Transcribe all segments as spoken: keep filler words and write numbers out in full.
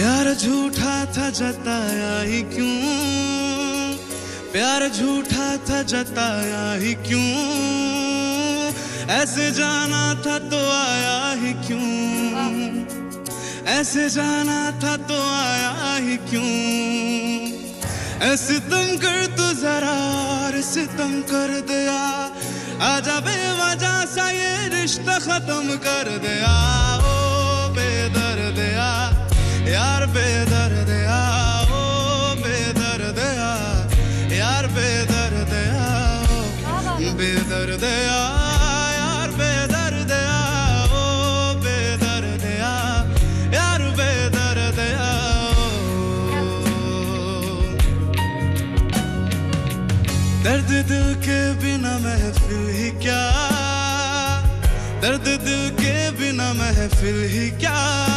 प्यार झूठा था जताया ही क्यों, प्यार झूठा था जताया ही क्यों, ऐसे जाना था तो आया ही क्यों, ऐसे जाना था तो आया ही क्यों, ऐसे तुम कर तो जरा और सितम कर दिया, आजा बेवजह सा ये रिश्ता खत्म कर दिया। ओ बेदर्द यार बेदर्द ओ बेदर्द यार बेदर्द ओ बेदर्द यार बेदर्द ओ बेदर्द यार बेदर्द दर्द दिल के बिना महफिल ही क्या, दर्द दिल के बिना महफिल ही क्या,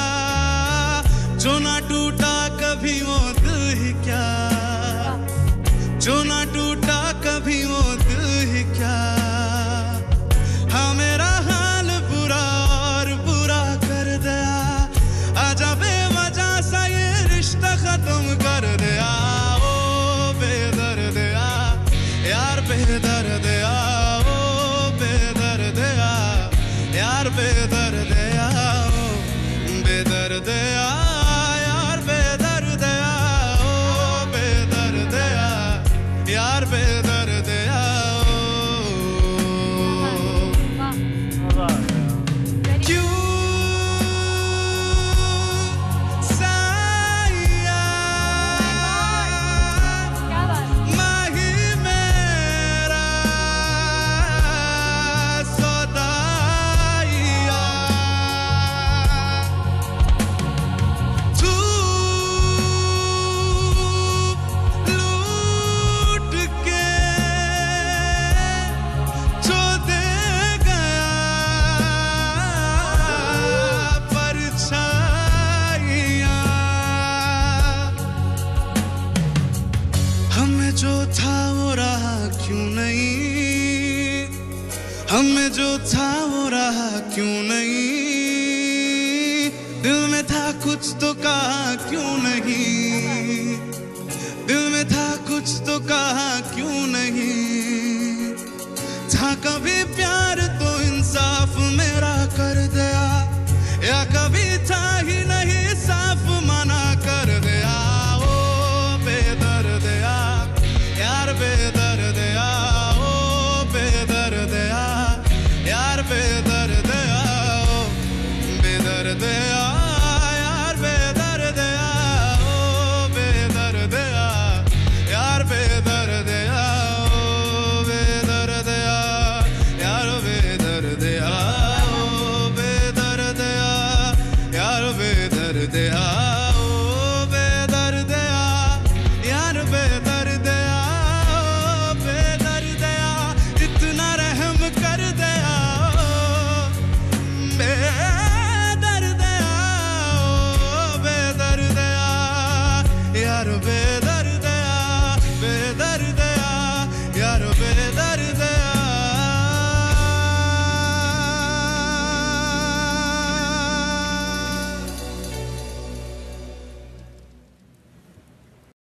जो ना टूटा कभी वो दिल ही क्या, जो ना टूटा कभी वो दिल ही क्या। हाँ मेरा हाल बुरा और बुरा कर दिया, आजा बेवजह सा ये रिश्ता खत्म कर दिया। ओ बेदर्द यार बेदर्द ओ बेदर्द यार बेदर्द ओ बेदर्द यार बेदर्द ओ बेदर्द यार बेदर्द क्यों साया माही मेरा सौदाइया, तू लूट के जो दे गया परछाइयाँ, हमें जो था वो रहा क्यों नहीं, हमें जो था वो रहा क्यों नहीं, दिल में था कुछ तो कहा क्यों नहीं, दिल में था कुछ तो कहा क्यों नहीं, था कभी